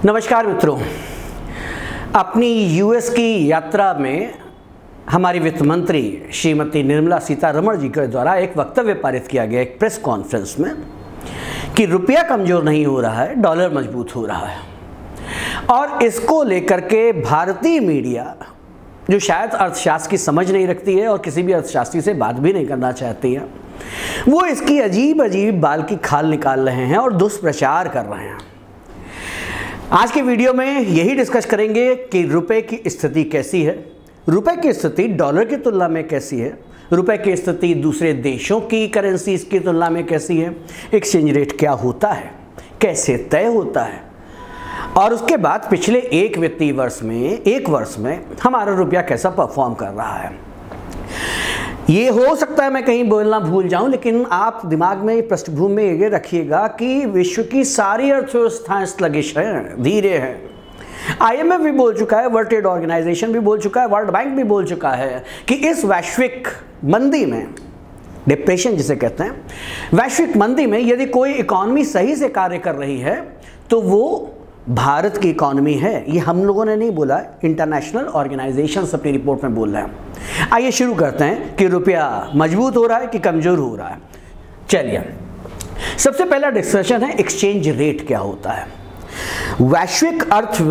नमस्कार मित्रों, अपनी यूएस की यात्रा में हमारी वित्त मंत्री श्रीमती निर्मला सीतारमण जी के द्वारा एक वक्तव्य पारित किया गया एक प्रेस कॉन्फ्रेंस में कि रुपया कमज़ोर नहीं हो रहा है, डॉलर मजबूत हो रहा है। और इसको लेकर के भारतीय मीडिया, जो शायद अर्थशास्त्र की समझ नहीं रखती है और किसी भी अर्थशास्त्री से बात भी नहीं करना चाहती है, वो इसकी अजीब अजीब बाल की खाल निकाल रहे हैं और दुष्प्रचार कर रहे हैं। आज के वीडियो में यही डिस्कस करेंगे कि रुपए की स्थिति कैसी है, रुपए की स्थिति डॉलर की तुलना में कैसी है, रुपए की स्थिति दूसरे देशों की करेंसीज की तुलना में कैसी है, एक्सचेंज रेट क्या होता है, कैसे तय होता है, और उसके बाद पिछले एक वित्तीय वर्ष में हमारा रुपया कैसा परफॉर्म कर रहा है। ये हो सकता है मैं कहीं बोलना भूल जाऊं, लेकिन आप दिमाग में पृष्ठभूमि में ये रखिएगा कि विश्व की सारी अर्थव्यवस्थाएं स्लगिश हैं, धीरे हैं। आईएमएफ भी बोल चुका है, वर्ल्ड ट्रेड ऑर्गेनाइजेशन भी बोल चुका है, वर्ल्ड बैंक भी बोल चुका है कि इस वैश्विक मंदी में, डिप्रेशन जिसे कहते हैं, वैश्विक मंदी में यदि कोई इकॉनमी सही से कार्य कर रही है तो वो भारत की इकॉनमी है। ये हम लोगों ने नहीं बोला, इंटरनेशनल ऑर्गेनाइजेशन अपनी रिपोर्ट में बोल रहे हैं। आइए शुरू करते हैं कि रुपया मजबूत हो रहा है कि कमजोर हो रहा है। चलिए, सबसे पहला डिस्कशन है एक्सचेंज रेट क्या होता है। वैश्विक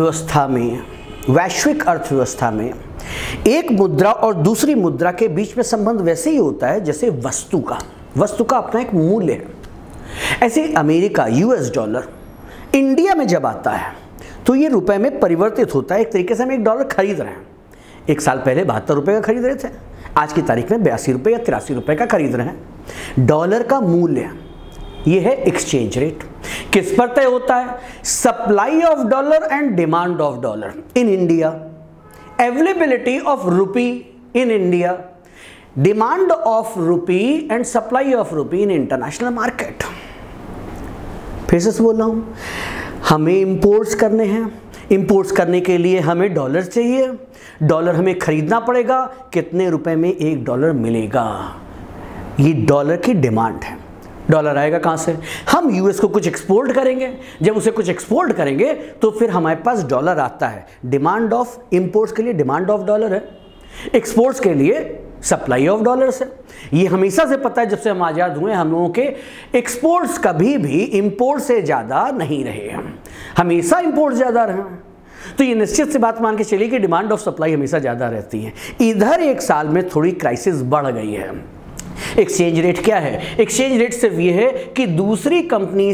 अर्थव्यवस्था में एक मुद्रा और दूसरी मुद्रा के बीच में संबंध वैसे ही होता है जैसे वस्तु का अपना एक मूल्य है। ऐसे अमेरिका, यूएस डॉलर इंडिया में जब आता है तो ये रुपए में परिवर्तित होता है। एक तरीके से हम एक डॉलर खरीद रहे हैं। एक साल पहले 72 रुपये का खरीद रहे थे, आज की तारीख में 82 रुपये या 83 रुपये का खरीद रहे हैं। डॉलर का मूल्य ये है एक्सचेंज रेट। किस पर तय होता है? Supply of dollar and demand of dollar in India, availability of rupee in India, demand of rupee and supply of rupee in international market. फिर से बोल रहा हूं, हमें इंपोर्ट्स करने हैं, इंपोर्ट्स करने के लिए हमें डॉलर चाहिए, डॉलर हमें खरीदना पड़ेगा, कितने रुपए में एक डॉलर मिलेगा, ये डॉलर की डिमांड है। डॉलर आएगा कहां से? हम यूएस को कुछ एक्सपोर्ट करेंगे, जब उसे कुछ एक्सपोर्ट करेंगे तो फिर हमारे पास डॉलर आता है। डिमांड ऑफ इंपोर्ट्स के लिए डिमांड ऑफ डॉलर है, एक्सपोर्ट्स के लिए सप्लाई ऑफ डॉलर्स है। ये हमेशा से पता है, जब से हम आज़ाद हुए हम लोगों के एक्सपोर्ट्स कभी भी इंपोर्ट से ज़्यादा नहीं रहे हैं, हमेशा इंपोर्ट ज़्यादा रहे हैं। तो ये निश्चित सी बात मान के चलिए कि डिमांड ऑफ सप्लाई हमेशा ज़्यादा रहती है। इधर एक साल में थोड़ी क्राइसिस बढ़ गई है। एक्सचेंज रेट क्या है? एक्सचेंज रेट सिर्फ ये है कि दूसरी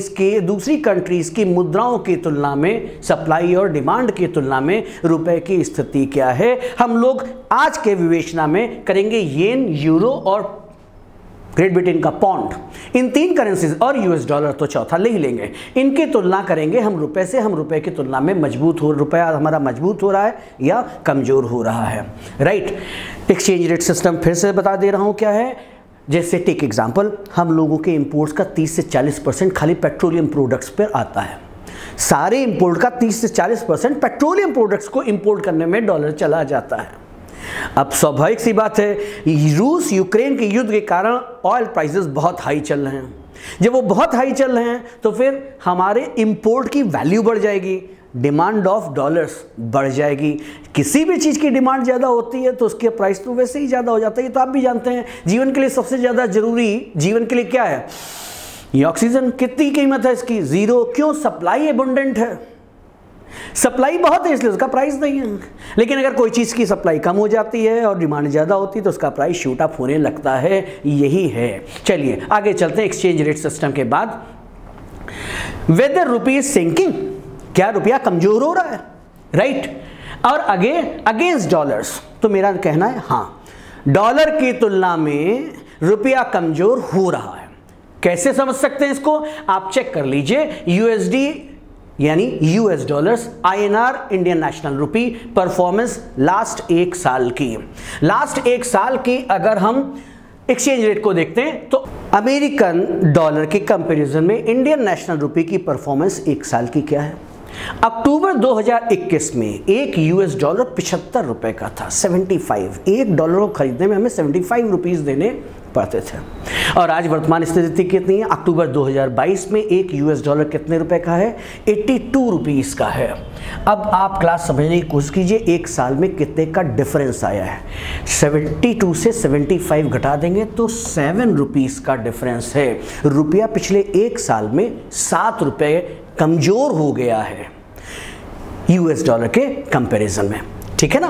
कंट्रीज की मुद्राओं की तुलना में, सप्लाई और डिमांड की तुलना में रुपए की स्थिति क्या है। हम लोग आज के विवेचना में करेंगे येन, यूरो और ग्रेट ब्रिटेन का पौंड, इन तीन करेंसीज, और यूएस डॉलर तो चौथा ले ही लेंगे। इनकी तुलना करेंगे हम रुपए से। हम रुपए की तुलना में रुपया हमारा मजबूत हो रहा है या कमजोर हो रहा है, राइट। एक्सचेंज रेट सिस्टम फिर से बता दे रहा हूं क्या है। जैसे टेक एग्जाम्पल, हम लोगों के इंपोर्ट्स का 30 से 40% खाली पेट्रोलियम प्रोडक्ट्स पर आता है। सारे इंपोर्ट का 30 से 40% पेट्रोलियम प्रोडक्ट्स को इंपोर्ट करने में डॉलर चला जाता है। अब स्वाभाविक सी बात है, रूस यूक्रेन के युद्ध के कारण ऑयल प्राइसेस बहुत हाई चल रहे हैं। जब वो बहुत हाई चल रहे हैं तो फिर हमारे इंपोर्ट की वैल्यू बढ़ जाएगी, डिमांड ऑफ डॉलर्स बढ़ जाएगी। किसी भी चीज़ की डिमांड ज़्यादा होती है तो उसके प्राइस तो वैसे ही ज़्यादा हो जाता है। ये तो आप भी जानते हैं। जीवन के लिए सबसे ज़्यादा जरूरी जीवन के लिए क्या है? ये ऑक्सीजन। कितनी कीमत है इसकी? 0। क्यों? सप्लाई एबंडेंट है, सप्लाई बहुत है इसलिए उसका प्राइस नहीं है। लेकिन अगर कोई चीज़ की सप्लाई कम हो जाती है और डिमांड ज़्यादा होती है तो उसका प्राइस शूट अप होने लगता है। यही है। चलिए आगे चलते हैं। एक्सचेंज रेट सिस्टम के बाद, वेदर रुपी इज सिंकिंग, क्या रुपया कमजोर हो रहा है, राइट, और अगेंस्ट डॉलर्स। तो मेरा कहना है हाँ, डॉलर की तुलना में रुपया कमजोर हो रहा है। कैसे समझ सकते हैं इसको? आप चेक कर लीजिए। यूएसडी यानी US dollars, INR Indian national rupee performance last एक साल की अगर हम एक्सचेंज रेट को देखते हैं तो अमेरिकन डॉलर के कंपैरिजन में इंडियन नेशनल रुपी की परफॉर्मेंस एक साल की क्या है? अक्टूबर 2021 में एक यूएस डॉलर 75 रुपए का था, 75। एक डॉलर को खरीदने में हमें 75 रुपीज़ देने पड़ते थे। और आज वर्तमान स्थिति कितनी है? अक्टूबर 2022 में एक यूएस डॉलर कितने रुपए का है? 82 रुपीज़ का है। अब आप क्लास समझने की कोशिश कीजिए, एक साल में कितने का डिफरेंस आया है। 72 से 75 घटा देंगे तो 7 रुपीज़ का डिफरेंस है। रुपया पिछले एक साल में 7 रुपये कमज़ोर हो गया है यूएस डॉलर के कंपैरिजन में, ठीक है ना।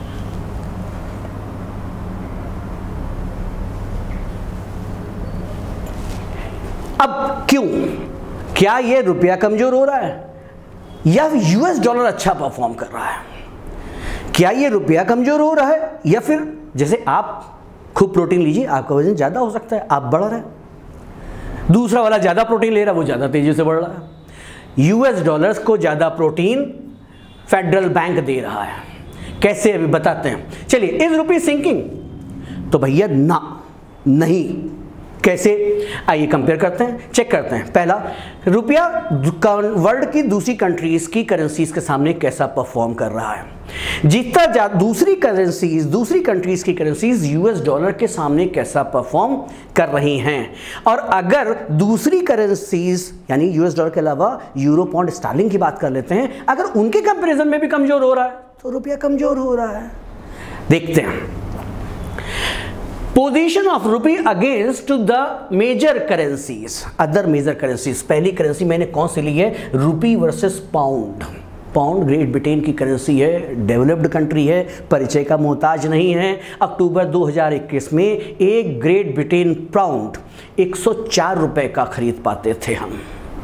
अब क्यों? क्या ये रुपया कमजोर हो रहा है या यूएस डॉलर अच्छा परफॉर्म कर रहा है? क्या ये रुपया कमजोर हो रहा है या फिर जैसे आप खूब प्रोटीन लीजिए, आपका वजन ज्यादा हो सकता है, आप बढ़ रहे हैं, दूसरा वाला ज्यादा प्रोटीन ले रहा है, वो ज्यादा तेजी से बढ़ रहा है। यूएस डॉलर्स को ज्यादा प्रोटीन फेडरल बैंक दे रहा है। कैसे? अभी बताते हैं। चलिए, इज रुपी सिंकिंग? तो भैया ना, नहीं। कैसे? आइए कंपेयर करते हैं, चेक करते हैं। पहला, रुपया वर्ल्ड की दूसरी कंट्रीज की करेंसीज के सामने कैसा परफॉर्म कर रहा है। जितना दूसरी कंट्रीज की करेंसीज यूएस डॉलर के सामने कैसा परफॉर्म कर रही हैं। और अगर दूसरी करेंसीज यानी यूएस डॉलर के अलावा यूरो, पाउंड, स्टर्लिंग की बात कर लेते हैं, अगर उनके कंपैरिजन में भी कमजोर हो रहा है तो रुपया कमजोर हो रहा है। देखते हैं position of rupee against the major currencies, other major currencies. पहली करेंसी मैंने कौन सी ली है? Rupee versus pound. Pound Great Britain की करेंसी है, डेवलप्ड कंट्री है, परिचय का मोहताज नहीं है। अक्टूबर 2021 में एक ग्रेट ब्रिटेन पाउंड 104 रुपए का खरीद पाते थे हम।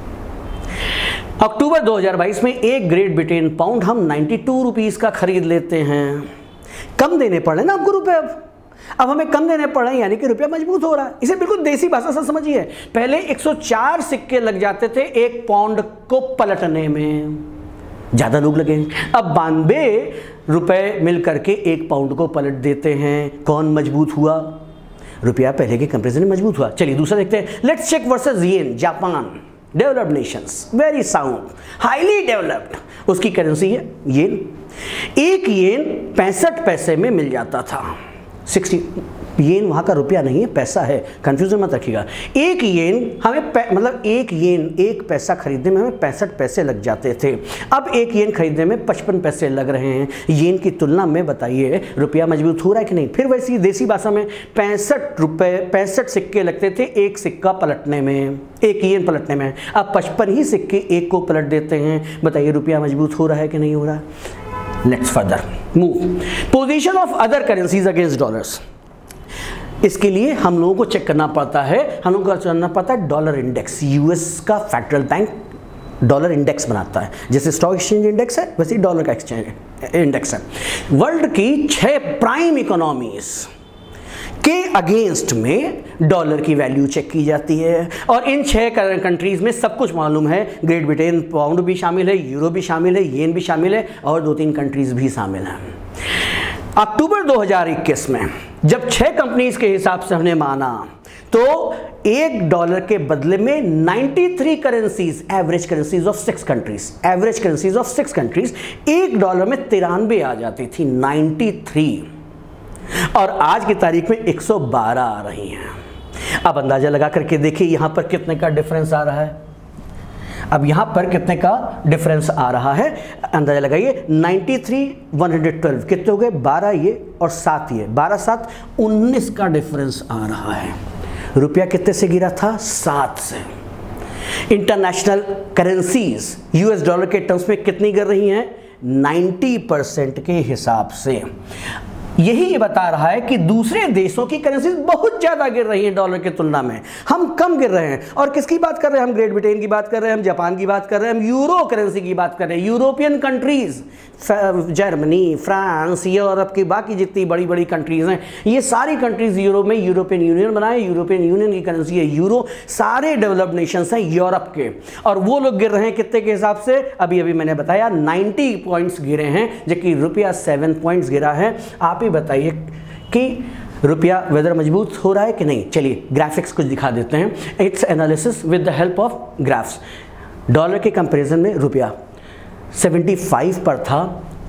अक्टूबर 2022 में एक ग्रेट ब्रिटेन पाउंड हम 92 रुपीस का खरीद लेते हैं। कम देने पड़ रहे ना आपको रुपए, अब हमें कम देने पड़ रहे हैं, यानी कि रुपया मजबूत हो रहा है। इसे बिल्कुल देसी भाषा से समझिए। पहले 104 सिक्के लग जाते थे एक पाउंड को पलटने में, ज्यादा लोग लगे। अब 92 रुपए मिल करके एक पाउंड को पलट देते हैं। कौन मजबूत हुआ? रुपया पहले के कंपैरिजन में मजबूत हुआ। चलिए दूसरा देखते हैं। Let's check versus yen, Japan, developed nations, very sound, highly developed, उसकी करेंसी है येन। एक येन 65 पैसे में मिल जाता था। 60 येन वहाँ का रुपया नहीं है, पैसा है, कंफ्यूजन मत रखिएगा। एक येन हमें मतलब एक येन, एक पैसा खरीदने में हमें 65 पैसे लग जाते थे। अब एक येन खरीदने में 55 पैसे लग रहे हैं। येन की तुलना में बताइए रुपया मजबूत हो रहा है कि नहीं? फिर वैसी देसी भाषा में 65 सिक्के लगते थे एक सिक्का पलटने में, एक येन पलटने में। अब 55 ही सिक्के एक को पलट देते हैं। बताइए रुपया मजबूत हो रहा है कि नहीं हो रहा? Let's further move. Position of other currencies against dollars. इसके लिए हम लोगों को चेक करना पड़ता है, हम लोगों को जानना पड़ता है डॉलर इंडेक्स। यूएस का फेडरल बैंक डॉलर इंडेक्स बनाता है। जैसे स्टॉक एक्सचेंज इंडेक्स है, वैसे ही डॉलर का एक्सचेंज इंडेक्स है। वर्ल्ड की 6 प्राइम इकोनॉमीज के अगेंस्ट में डॉलर की वैल्यू चेक की जाती है। और इन 6 कंट्रीज में सब कुछ मालूम है। ग्रेट ब्रिटेन पाउंड भी शामिल है, यूरो भी शामिल है, येन भी शामिल है, और 2-3 कंट्रीज भी शामिल हैं। अक्टूबर 2021 में जब 6 कंपनीज के हिसाब से हमने माना तो $1 के बदले में 93 currencies, average currencies of 6 countries, average currencies of 6 countries $1 में 93 आ जाती थी, 93। और आज की तारीख में 112 आ रही हैं। अब अंदाजा लगा करके देखिए यहां पर कितने का डिफरेंस आ रहा है। अब यहां पर कितने का डिफरेंस आ रहा है अंदाजा लगाइए। 93 112 कितने हो गए? 12 ये और 7 ये, 12 7 19 का डिफरेंस आ रहा है। रुपया कितने से गिरा था? 7 से। इंटरनेशनल करेंसीज यूएस डॉलर के टर्म्स में कितनी गिर रही हैं? 90% के हिसाब से। यही ये बता रहा है कि दूसरे देशों की करेंसीज बहुत ज्यादा गिर रही हैं डॉलर की तुलना में, हम कम गिर रहे हैं। और किसकी बात कर रहे हैं? हम ग्रेट ब्रिटेन की बात कर रहे हैं, हम जापान की बात कर रहे हैं, हम यूरो करेंसी की बात कर रहे हैं। European countries, Germany, France, Europe की बाकी जितनी बड़ी बड़ी कंट्रीज हैं, ये सारी कंट्रीज यूरोप में यूरोपियन यूनियन बनाए, यूरोपियन यूनियन की करेंसी है यूरो। सारे डेवलप्ड नेशंस हैं यूरोप के, और वो लोग गिर रहे हैं कितने के हिसाब से? अभी अभी मैंने बताया 90 पॉइंट्स गिरे हैं, जबकि रुपया 7 पॉइंट्स गिरा है। आप ही बताइए कि रुपया वेदर मजबूत हो रहा है कि नहीं? चलिए ग्राफिक्स कुछ दिखा देते हैं। It's analysis with the help of graphs. Dollar के कंपैरिजन में रुपया 75 पर था,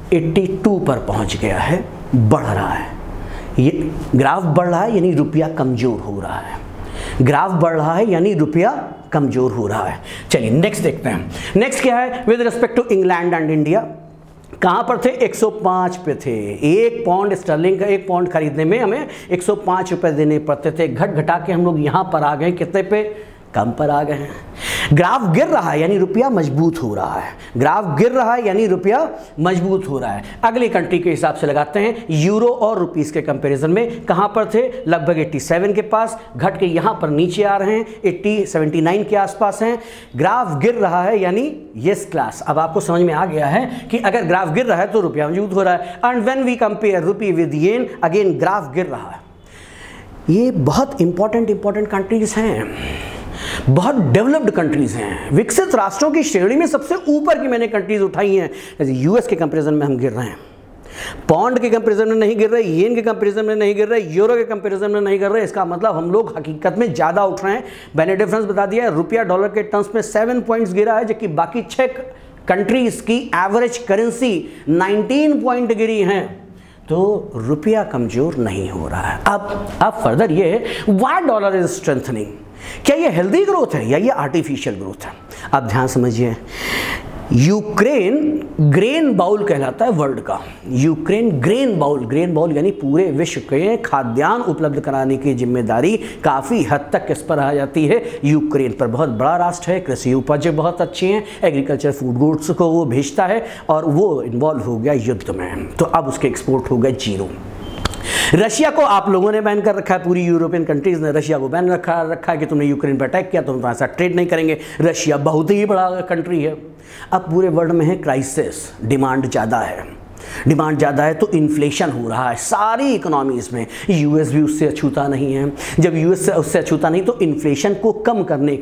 82 पर पहुंच गया है, बढ़ रहा है। ये ग्राफ बढ़ रहा है यानी रुपया कमजोर हो रहा है, ग्राफ बढ़ रहा है यानी रुपया कमजोर हो रहा है। चलिए नेक्स्ट देखते हैं। नेक्स्ट क्या है, with respect to England and India, कहां पर थे, 105 पे थे। 1 पाउंड स्टर्लिंग का 1 पाउंड खरीदने में हमें 105 रुपए देने पड़ते थे, घट घटा के हम लोग यहां पर आ गए, कितने पे, कम पर आ गए हैं। ग्राफ गिर रहा है यानी रुपया मजबूत हो रहा है, ग्राफ गिर रहा है यानी रुपया मजबूत हो रहा है। अगली कंट्री के हिसाब से लगाते हैं, यूरो और रुपीस के कंपैरिजन में कहां पर थे, लगभग 87 के पास, घट के यहां पर नीचे आ रहे हैं, 79 के आसपास हैं। ग्राफ गिर रहा है यानी यस क्लास, अब आपको समझ में आ गया है कि अगर ग्राफ गिर रहा है तो रुपया मजबूत हो रहा है। And when we compare rupee with yen, again graph गिर रहा है। ये बहुत इंपॉर्टेंट कंट्रीज हैं, बहुत डेवलप्ड कंट्रीज हैं, विकसित राष्ट्रों की श्रेणी में सबसे ऊपर की मैंने कंट्रीज उठाई हैं। जैसे यूएस के कंपैरिजन में हम गिर रहे हैं, पौंड के कंपैरिजन में नहीं गिर रहे, येन के कंपैरिजन में नहीं गिर रहे, यूरो के कंपैरिजन में नहीं गिर रहे। इसका मतलब हम लोग हकीकत में ज़्यादा उठ रहे हैं। मैंने डिफरेंस बता दिया है, रुपया डॉलर के टर्म्स में 7 पॉइंट्स गिरा है, जबकि बाकी 6 कंट्रीज की एवरेज करेंसी 19 पॉइंट गिरी हैं। तो रुपया कमजोर नहीं हो रहा है। अब फर्दर ये व्हाई डॉलर इज स्ट्रेंथनिंग, क्या ये हेल्दी ग्रोथ है या ये आर्टिफिशियल ग्रोथ है? अब ध्यान समझिए, यूक्रेन ग्रेन बाउल कहलाता है वर्ल्ड का। यूक्रेन ग्रेन बाउल यानी पूरे विश्व के खाद्यान्न उपलब्ध कराने की जिम्मेदारी काफ़ी हद तक किस पर आ जाती है, यूक्रेन पर। बहुत बड़ा राष्ट्र है, कृषि उपज बहुत अच्छी हैं, एग्रीकल्चर फूड गुड्स को वो भेजता है, और वो इन्वॉल्व हो गया युद्ध में, तो अब उसके एक्सपोर्ट हो गए जीरो। रशिया को आप लोगों ने बैन कर रखा है, पूरी यूरोपियन कंट्रीज ने रशिया को बैन रखा है कि तुमने यूक्रेन पर अटैक किया तो हम तुम्हारे साथ ट्रेड नहीं करेंगे। रशिया बहुत ही बड़ा कंट्री है। अब पूरे वर्ल्ड में है क्राइसिस, डिमांड ज़्यादा है तो इन्फ्लेशन हो रहा है सारी इकोनॉमीज में। यूएस भी उससे अछूता नहीं है। जब यूएस से उससे अछूता नहीं तो इन्फ्लेशन को कम करने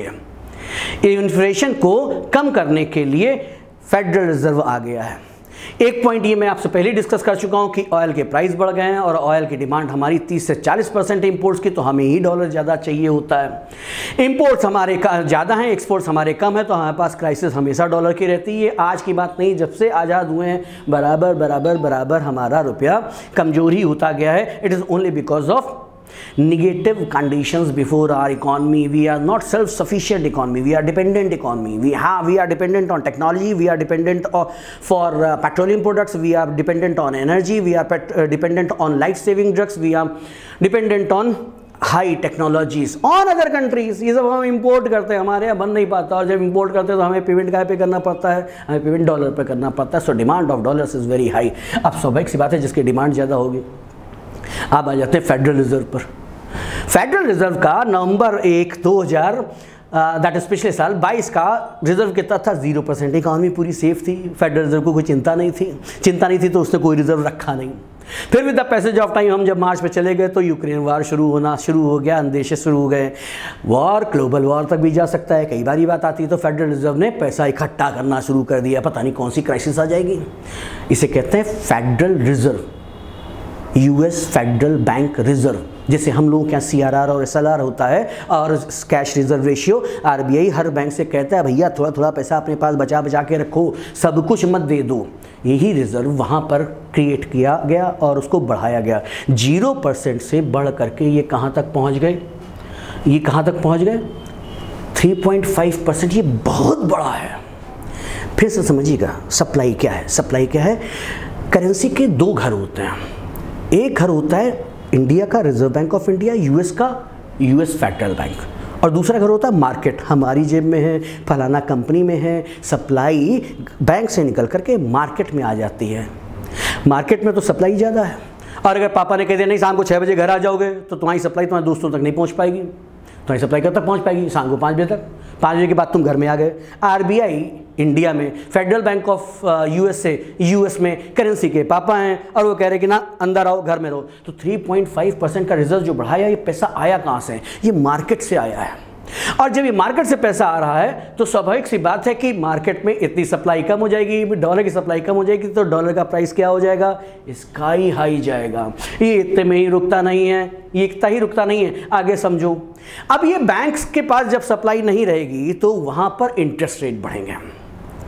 के लिए फेडरल रिजर्व आ गया है। एक पॉइंट ये मैं आपसे पहले डिस्कस कर चुका हूं कि ऑयल के प्राइस बढ़ गए हैं और ऑयल की डिमांड हमारी 30 से 40% इंपोर्ट्स की, तो हमें ही डॉलर ज़्यादा चाहिए होता है। इंपोर्ट्स हमारे ज़्यादा हैं, एक्सपोर्ट्स हमारे कम है, तो हमारे पास क्राइसिस हमेशा डॉलर की रहती है। आज की बात नहीं, जब से आज़ाद हुए हैं बराबर हमारा रुपया कमजोर ही होता गया है। It is only because of negative conditions before our economy. We are not self-sufficient economy. We are dependent economy. We are dependent on technology. We are dependent for petroleum products. We are dependent on energy. We are dependent on life-saving drugs. We are dependent on high technologies on other countries. ये सब हम import करते हैं, हमारे यहाँ बन नहीं पाता, और जब इंपोर्ट करते हैं तो हमें पेमेंट क्या पे करना पड़ता है, हमें पेमेंट डॉलर पे करना पड़ता है। So demand of dollars is very high. अब स्वाभाविक सी बात है, जिसकी डिमांड ज़्यादा होगी। अब आ जाते हैं फेडरल रिजर्व पर। फेडरल रिजर्व का नवंबर 1, 2000 दैट इज पिछले साल 22 का रिजर्व कितना था, 0%। इकॉनमी पूरी सेफ थी, फेडरल रिजर्व को कोई चिंता नहीं थी तो उसने कोई रिजर्व रखा नहीं। फिर with the passage of time हम जब मार्च पे चले गए तो यूक्रेन वार शुरू हो गया, अंदेशे शुरू हो गए। वॉर ग्लोबल वॉर तक भी जा सकता है, कई बार ये बात आती है। तो फेडरल रिजर्व ने पैसा इकट्ठा करना शुरू कर दिया, पता नहीं कौन सी क्राइसिस आ जाएगी। इसे कहते हैं federal reserve, US federal bank reserve, जैसे हम लोगों के यहाँ CRR और SLR होता है, और कैश रिजर्व रेशियो। RBI हर बैंक से कहता है भैया थोड़ा पैसा अपने पास बचा के रखो, सब कुछ मत दे दो। यही रिजर्व वहाँ पर क्रिएट किया गया और उसको बढ़ाया गया। 0% से बढ़ करके ये कहाँ तक पहुँच गए, 3.5%। ये बहुत बड़ा है। फिर से समझिएगा सप्लाई क्या है। करेंसी के 2 घर होते हैं। एक घर होता है इंडिया का reserve bank of India, US का यूएस फेडरल बैंक, और दूसरा घर होता है मार्केट, हमारी जेब में है, फलाना कंपनी में है। सप्लाई बैंक से निकल करके मार्केट में आ जाती है। मार्केट में तो सप्लाई ज़्यादा है, और अगर पापा ने कह दिया नहीं शाम को 6 बजे घर आ जाओगे तो तुम्हारी सप्लाई तुम्हारे दोस्तों तक नहीं पहुंच पाएगी। तुम्हारी सप्लाई कब तक पहुंच पाएगी, शाम को 5 बजे तक। 5 बजे के बाद तुम घर में आ गए। RBI इंडिया में, फेडरल बैंक ऑफ यूएस में करेंसी के पापा हैं, और वो कह रहे कि ना अंदर आओ, घर में रहो। तो 3.5% का रिजर्व जो बढ़ाया, ये पैसा आया कहाँ से? ये मार्केट से आया है। और जब ये मार्केट से पैसा आ रहा है तो स्वाभाविक सी बात है कि मार्केट में इतनी सप्लाई कम हो जाएगी, डॉलर की सप्लाई कम हो जाएगी, तो डॉलर का प्राइस क्या हो जाएगा, स्काई हाई जाएगा। ये इतने में ही रुकता नहीं है, ये इतना ही रुकता नहीं है, आगे समझो। अब ये बैंक्स के पास जब सप्लाई नहीं रहेगी तो वहां पर इंटरेस्ट रेट बढ़ेंगे।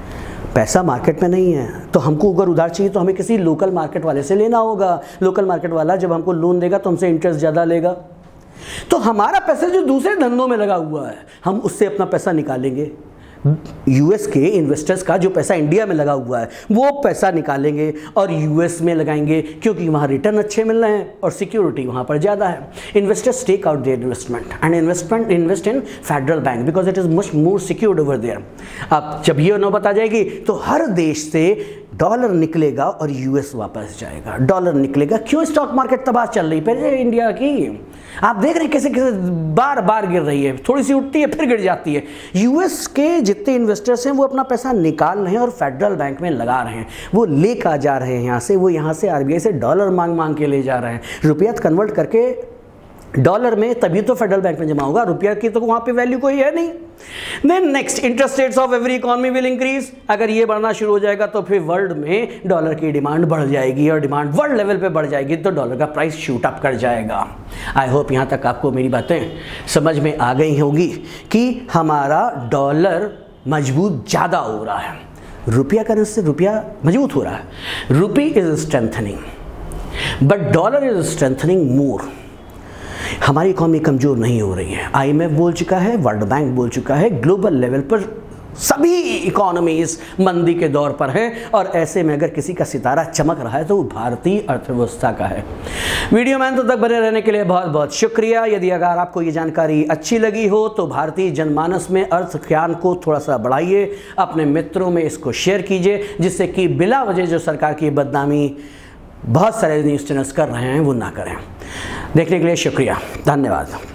पैसा मार्केट में नहीं है, तो हमको अगर उधार चाहिए तो हमें किसी लोकल मार्केट वाले से लेना होगा। लोकल मार्केट वाला जब हमको लोन देगा तो हमसे इंटरेस्ट ज़्यादा लेगा। तो हमारा पैसा जो दूसरे धंधों में लगा हुआ है, हम उससे अपना पैसा निकालेंगे। यूएस के इन्वेस्टर्स का जो पैसा इंडिया में लगा हुआ है वो पैसा निकालेंगे और यूएस में लगाएंगे, क्योंकि वहाँ रिटर्न अच्छे मिल रहे हैं और सिक्योरिटी वहाँ पर ज़्यादा है। Investors take out their investment and invest in federal bank because it is much more secured over there. अब जब ये नौबत आ जाएगी तो हर देश से डॉलर निकलेगा और यूएस वापस जाएगा। डॉलर निकलेगा, क्यों? स्टॉक मार्केट तबाह चल रही है इंडिया की। आप देख रहे हैं कैसे कैसे बार बार गिर रही है, थोड़ी सी उठती है फिर गिर जाती है। यूएस के जितने इन्वेस्टर्स हैं वो अपना पैसा निकाल रहे हैं और फेडरल बैंक में लगा रहे हैं, वो लेकर जा रहे हैं यहाँ से, वो यहाँ से आरबीआई से डॉलर मांग मांग के ले जा रहे हैं। रुपया कन्वर्ट करके डॉलर में तभी तो फेडरल बैंक में जमा होगा, रुपया की तो वहाँ पे वैल्यू कोई है नहीं। Then next, interest rates of every economy will increase. अगर ये बढ़ना शुरू हो जाएगा तो फिर वर्ल्ड में डॉलर की डिमांड बढ़ जाएगी और डिमांड वर्ल्ड लेवल पे बढ़ जाएगी तो डॉलर का प्राइस शूट अप कर जाएगा। आई होप यहाँ तक आपको मेरी बातें समझ में आ गई होंगी कि हमारा डॉलर मजबूत ज़्यादा हो रहा है, रुपया करने से रुपया मजबूत हो रहा है। Rupee is strengthening but dollar is strengthening more. हमारी इकोनॉमी कमज़ोर नहीं हो रही है। आईएमएफ बोल चुका है, वर्ल्ड बैंक बोल चुका है, ग्लोबल लेवल पर सभी इकोनॉमीज मंदी के दौर पर हैं और ऐसे में अगर किसी का सितारा चमक रहा है तो वो भारतीय अर्थव्यवस्था का है। वीडियो में अंत तक बने रहने के लिए बहुत बहुत शुक्रिया। यदि अगर आपको ये जानकारी अच्छी लगी हो तो भारतीय जनमानस में अर्थ ज्ञान को थोड़ा सा बढ़ाइए, अपने मित्रों में इसको शेयर कीजिए, जिससे कि बिला वजह जो सरकार की बदनामी बहुत सारे न्यूज़ चैनल्स कर रहे हैं वो ना करें। देखने के लिए शुक्रिया, धन्यवाद।